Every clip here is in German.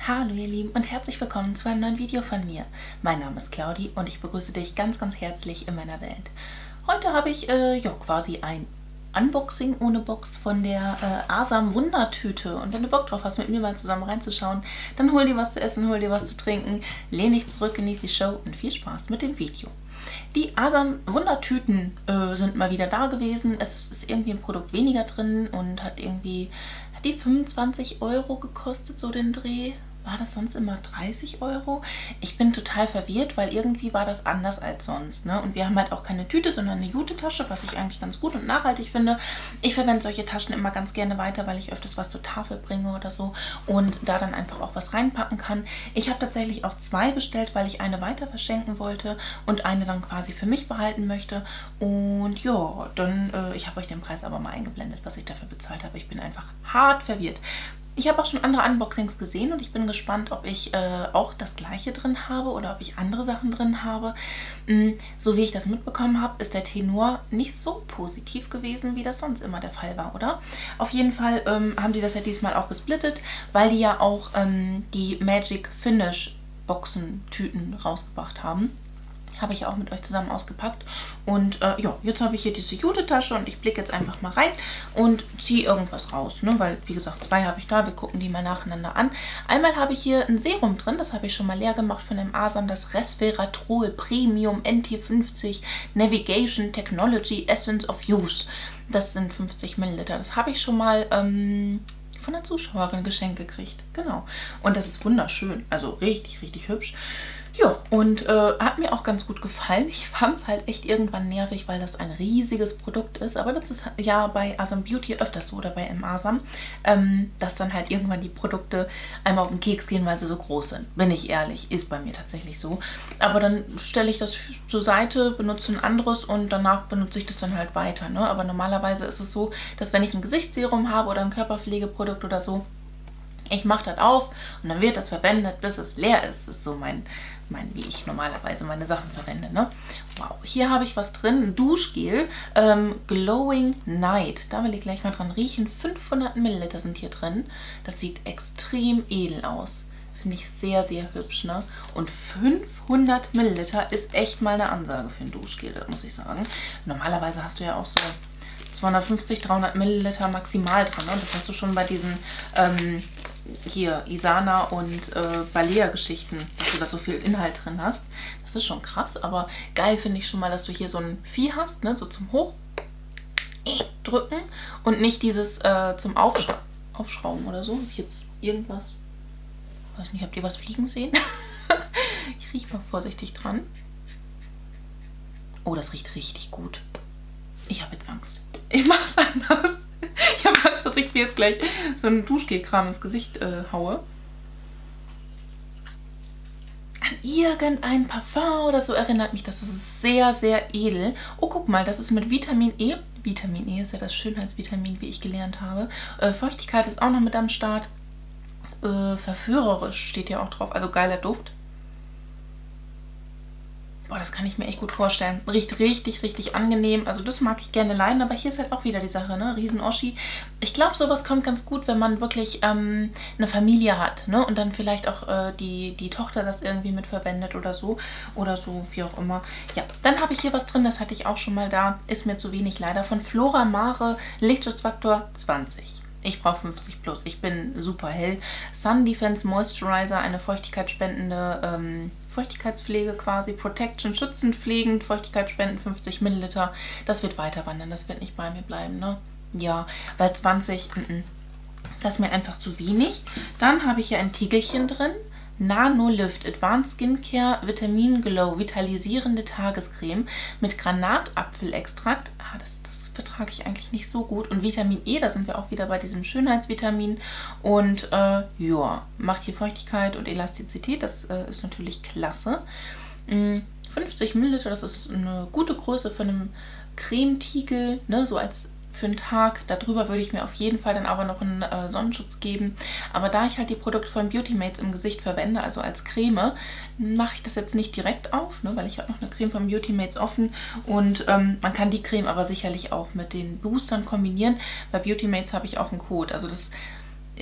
Hallo ihr Lieben und herzlich willkommen zu einem neuen Video von mir. Mein Name ist Claudi und ich begrüße dich ganz herzlich in meiner Welt. Heute habe ich quasi ein Unboxing ohne Box von der Asam Wundertüte. Und wenn du Bock drauf hast, mit mir mal zusammen reinzuschauen, dann hol dir was zu essen, hol dir was zu trinken, lehn dich zurück, genieß die Show und viel Spaß mit dem Video. Die Asam Wundertüten sind mal wieder da gewesen. Es ist irgendwie ein Produkt weniger drin und hat die 25 € gekostet, so den Dreh. War das sonst immer 30 €? Ich bin total verwirrt, weil irgendwie war das anders als sonst, ne? Und wir haben halt auch keine Tüte, sondern eine Jute-Tasche, was ich eigentlich ganz gut und nachhaltig finde. Ich verwende solche Taschen immer ganz gerne weiter, weil ich öfters was zur Tafel bringe oder so und da dann einfach auch was reinpacken kann. Ich habe tatsächlich auch zwei bestellt, weil ich eine weiter verschenken wollte und eine dann quasi für mich behalten möchte. Und ja, dann, ich habe euch den Preis aber mal eingeblendet, was ich dafür bezahlt habe. Ich bin einfach hart verwirrt. Ich habe auch schon andere Unboxings gesehen und ich bin gespannt, ob ich auch das gleiche drin habe oder ob ich andere Sachen drin habe. So wie ich das mitbekommen habe, ist der Tenor nicht so positiv gewesen, wie das sonst immer der Fall war, oder? Auf jeden Fall haben die das ja diesmal auch gesplittet, weil die ja auch die Magic Finish Boxen-Tüten rausgebracht haben. Habe ich ja auch mit euch zusammen ausgepackt. Und ja, jetzt habe ich hier diese Jute-Tasche und ich blicke jetzt einfach mal rein und ziehe irgendwas raus, ne? Weil, wie gesagt, zwei habe ich da. Wir gucken die mal nacheinander an. Einmal habe ich hier ein Serum drin, das habe ich schon mal leer gemacht von dem Asam, das Resveratrol Premium NT50 Navigation Technology Essence of Use. Das sind 50 ml. Das habe ich schon mal von der Zuschauerin geschenkt gekriegt. Genau. Und das ist wunderschön. Also richtig hübsch. Ja, und hat mir auch ganz gut gefallen. Ich fand es halt echt irgendwann nervig, weil das ein riesiges Produkt ist. Aber das ist ja bei Asam Beauty öfters so oder bei Asam, dass dann halt irgendwann die Produkte einmal auf den Keks gehen, weil sie so groß sind. Bin ich ehrlich, ist bei mir tatsächlich so. Aber dann stelle ich das zur Seite, benutze ein anderes und danach benutze ich das dann halt weiter, ne? Aber normalerweise ist es so, dass wenn ich ein Gesichtsserum habe oder ein Körperpflegeprodukt oder so, ich mache das auf und dann wird das verwendet, bis es leer ist. Das ist so wie ich normalerweise meine Sachen verwende, ne? Wow, hier habe ich was drin, ein Duschgel, Glowing Night. Da will ich gleich mal dran riechen. 500 ml sind hier drin. Das sieht extrem edel aus. Finde ich sehr hübsch, ne? Und 500 ml ist echt mal eine Ansage für ein Duschgel, das muss ich sagen. Normalerweise hast du ja auch so 250, 300 ml maximal drin, ne? Das hast du schon bei diesen hier Isana und Balea-Geschichten, dass du da so viel Inhalt drin hast. Das ist schon krass, aber geil finde ich schon mal, dass du hier so ein Vieh hast, ne, so zum Hochdrücken und nicht dieses zum Aufschrauben oder so. Habe ich jetzt irgendwas? Weiß nicht, habt ihr was fliegen sehen? Ich rieche mal vorsichtig dran. Oh, das riecht richtig gut. Ich habe jetzt Angst. Ich mache es anders. Ich habe Angst, dass ich mir jetzt gleich so einen Duschgelkram ins Gesicht haue. An irgendein Parfum oder so erinnert mich das. Das ist sehr edel. Oh, guck mal, das ist mit Vitamin E. Vitamin E ist ja das Schönheitsvitamin, wie ich gelernt habe. Feuchtigkeit ist auch noch mit am Start. Verführerisch steht ja auch drauf. Also geiler Duft. Boah, das kann ich mir echt gut vorstellen. Riecht richtig angenehm. Also das mag ich gerne leiden, aber hier ist halt auch wieder die Sache, ne? Riesen-Oschi. Ich glaube, sowas kommt ganz gut, wenn man wirklich eine Familie hat, ne? Und dann vielleicht auch die Tochter das irgendwie mit verwendet oder so, wie auch immer. Ja, dann habe ich hier was drin, das hatte ich auch schon mal da. Ist mir zu wenig leider. Von Flora Mare Lichtschutzfaktor 20. Ich brauche 50 plus. Ich bin super hell. Sun Defense Moisturizer, eine feuchtigkeitsspendende Feuchtigkeitspflege quasi. Protection, schützend, pflegend, Feuchtigkeitsspenden 50 ml. Das wird weiter wandern. Das wird nicht bei mir bleiben, ne? Ja, weil 20, das ist mir einfach zu wenig. Dann habe ich hier ein Tiegelchen drin. Nano Lift Advanced Skincare Vitamin Glow vitalisierende Tagescreme mit Granatapfelextrakt. Das vertrage ich eigentlich nicht so gut. Und Vitamin E, da sind wir auch wieder bei diesem Schönheitsvitamin. Und ja, macht hier Feuchtigkeit und Elastizität. Das ist natürlich klasse. 50 ml, das ist eine gute Größe von einem Cremetiegel, ne, so als für einen Tag. Darüber würde ich mir auf jeden Fall dann aber noch einen Sonnenschutz geben. Aber da ich halt die Produkte von Beauty Mates im Gesicht verwende, also als Creme, mache ich das jetzt nicht direkt auf, ne, weil ich habe noch eine Creme von Beauty Mates offen. Und man kann die Creme aber sicherlich auch mit den Boostern kombinieren. Bei Beauty Mates habe ich auch einen Code. Also das ist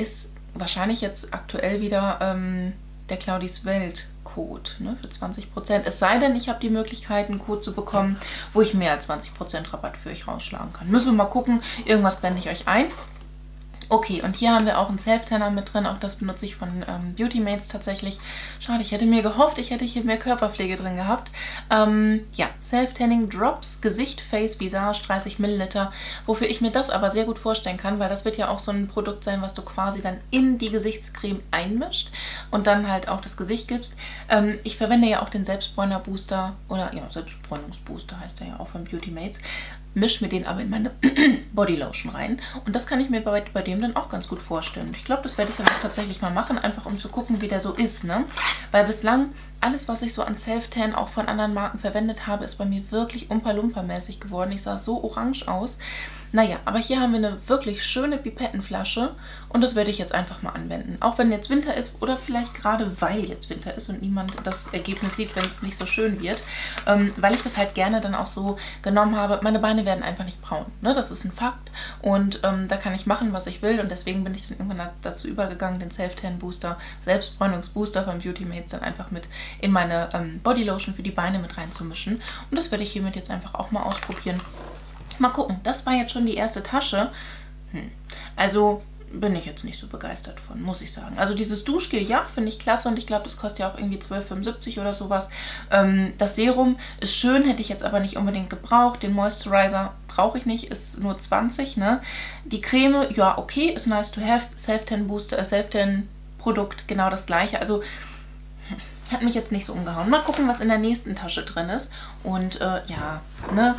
wahrscheinlich jetzt aktuell wieder der Claudis Welt Code, ne, für 20%. Es sei denn, ich habe die Möglichkeit, einen Code zu bekommen, wo ich mehr als 20% Rabatt für euch rausschlagen kann. Müssen wir mal gucken. Irgendwas blende ich euch ein. Okay, und hier haben wir auch einen Self-Tanner mit drin. Auch das benutze ich von Beauty Mates tatsächlich. Schade, ich hätte mir gehofft, ich hätte hier mehr Körperpflege drin gehabt. Ja, Self-Tanning Drops, Gesicht, Face, Visage, 30 Milliliter. Wofür ich mir das aber sehr gut vorstellen kann, weil das wird ja auch so ein Produkt sein, was du quasi dann in die Gesichtscreme einmischt und dann halt auch das Gesicht gibst. Ich verwende ja auch den Selbstbräuner-Booster oder ja, Selbstbräunungsbooster heißt der ja auch von Beauty Mates. Mische mir den aber in meine Bodylotion rein. Und das kann ich mir bei dem dann auch ganz gut vorstellen. Ich glaube, das werde ich dann auch tatsächlich mal machen, einfach um zu gucken, wie der so ist, ne? Weil bislang alles, was ich so an Self-Tan auch von anderen Marken verwendet habe, ist bei mir wirklich Umpa-Lumpa-mäßig geworden. Ich sah so orange aus. Naja, aber hier haben wir eine wirklich schöne Pipettenflasche und das werde ich jetzt einfach mal anwenden. Auch wenn jetzt Winter ist oder vielleicht gerade weil jetzt Winter ist und niemand das Ergebnis sieht, wenn es nicht so schön wird. Weil ich das halt gerne dann auch so genommen habe. Meine Beine werden einfach nicht braun, ne? Das ist ein Fakt und da kann ich machen, was ich will und deswegen bin ich dann irgendwann dazu übergegangen, den Self-Tan-Booster, Selbstbräunungsbooster von Beauty Mates dann einfach mit in meine Bodylotion für die Beine mit reinzumischen. Und das werde ich hiermit jetzt einfach auch mal ausprobieren. Mal gucken, das war jetzt schon die erste Tasche. Also bin ich jetzt nicht so begeistert von, muss ich sagen. Also dieses Duschgel, ja, finde ich klasse und ich glaube, das kostet ja auch irgendwie 12,75 oder sowas. Das Serum ist schön, hätte ich jetzt aber nicht unbedingt gebraucht. Den Moisturizer brauche ich nicht, ist nur 20, ne? Die Creme, ja, okay, ist nice to have. Self-Tan Booster, Self-Tan Produkt, genau das gleiche. Also hat mich jetzt nicht so umgehauen. Mal gucken, was in der nächsten Tasche drin ist. Und ja, ne?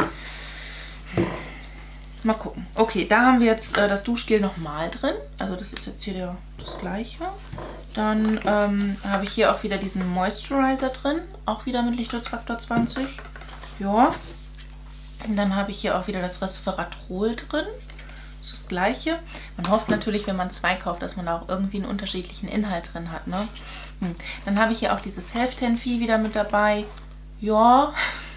Mal gucken. Okay, da haben wir jetzt das Duschgel nochmal drin. Also das ist jetzt hier das gleiche. Dann habe ich hier auch wieder diesen Moisturizer drin. Auch wieder mit Lichtschutzfaktor 20. Ja. Und dann habe ich hier auch wieder das Resveratrol drin. Das ist das gleiche. Man hofft natürlich, wenn man zwei kauft, dass man da auch irgendwie einen unterschiedlichen Inhalt drin hat, ne? Dann habe ich hier auch dieses Self-Tan-Vieh wieder mit dabei. Ja.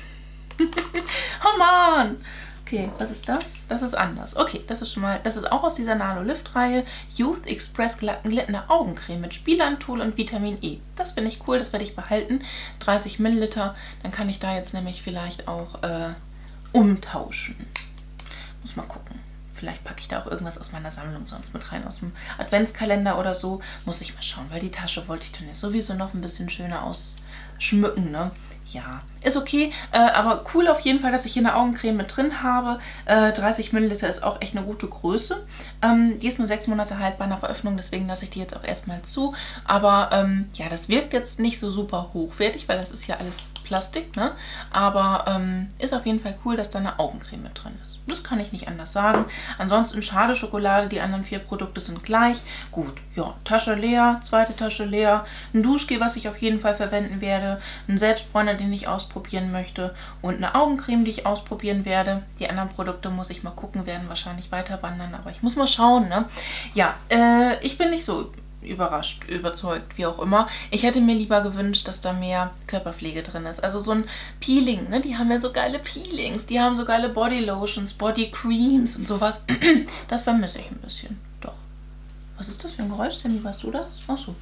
Oh Mann. Okay, was ist das? Das ist anders. Okay, das ist schon mal, das ist auch aus dieser Nano-Lift-Reihe. Youth Express glättende Augencreme mit Spielanthol und Vitamin E. Das finde ich cool, das werde ich behalten. 30 Milliliter. Dann kann ich da jetzt nämlich vielleicht auch umtauschen. Muss mal gucken. Vielleicht packe ich da auch irgendwas aus meiner Sammlung sonst mit rein, aus dem Adventskalender oder so. Muss ich mal schauen, weil die Tasche wollte ich dann jetzt sowieso noch ein bisschen schöner ausschmücken, ne? Ja, ist okay, aber cool auf jeden Fall, dass ich hier eine Augencreme mit drin habe. 30 Milliliter ist auch echt eine gute Größe. Die ist nur 6 Monate haltbar nach Öffnung, deswegen lasse ich die jetzt auch erstmal zu. Aber ja, das wirkt jetzt nicht so super hochwertig, weil das ist ja alles Plastik, ne? Aber ist auf jeden Fall cool, dass da eine Augencreme mit drin ist. Das kann ich nicht anders sagen. Ansonsten schade Schokolade, die anderen 4 Produkte sind gleich. Gut, ja, Tasche leer, zweite Tasche leer, ein Duschgel, was ich auf jeden Fall verwenden werde, ein Selbstbräuner, den ich ausprobieren möchte und eine Augencreme, die ich ausprobieren werde. Die anderen Produkte muss ich mal gucken, werden wahrscheinlich weiter wandern, aber ich muss mal schauen, ne? Ja, ich bin nicht so überrascht, überzeugt, wie auch immer. Ich hätte mir lieber gewünscht, dass da mehr Körperpflege drin ist. Also so ein Peeling, ne? Die haben ja so geile Peelings, die haben so geile Bodylotions, Bodycreams und sowas. Das vermisse ich ein bisschen. Doch. Was ist das für ein Geräusch, Sammy? Warst du das? Ach so.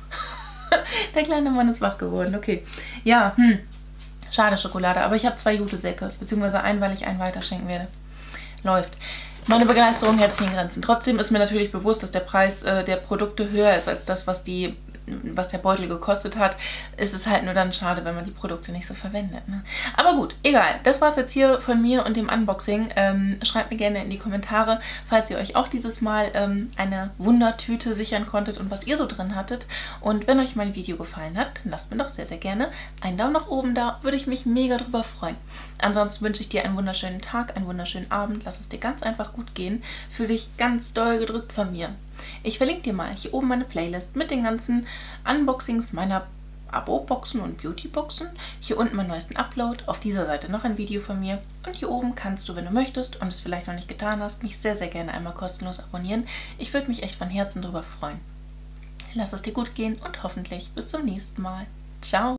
Der kleine Mann ist wach geworden. Okay. Ja, schade Schokolade, aber ich habe 2 gute Säcke, beziehungsweise einen, weil ich einen weiterschenken werde. Läuft. Meine Begeisterung hält sich in Grenzen. Trotzdem ist mir natürlich bewusst, dass der Preis der Produkte höher ist als das, was der Beutel gekostet hat. Ist es halt nur dann schade, wenn man die Produkte nicht so verwendet, ne? Aber gut, egal. Das war es jetzt hier von mir und dem Unboxing. Schreibt mir gerne in die Kommentare, falls ihr euch auch dieses Mal eine Wundertüte sichern konntet und was ihr so drin hattet. Und wenn euch mein Video gefallen hat, dann lasst mir doch sehr, sehr gerne einen Daumen nach oben da. Würde ich mich mega drüber freuen. Ansonsten wünsche ich dir einen wunderschönen Tag, einen wunderschönen Abend. Lass es dir ganz einfach gut gehen. Fühl dich ganz doll gedrückt von mir. Ich verlinke dir mal hier oben meine Playlist mit den ganzen Unboxings meiner Abo-Boxen und Beauty-Boxen. Hier unten meinen neuesten Upload. Auf dieser Seite noch ein Video von mir. Und hier oben kannst du, wenn du möchtest und es vielleicht noch nicht getan hast, mich sehr, sehr gerne einmal kostenlos abonnieren. Ich würde mich echt von Herzen darüber freuen. Lass es dir gut gehen und hoffentlich bis zum nächsten Mal. Ciao!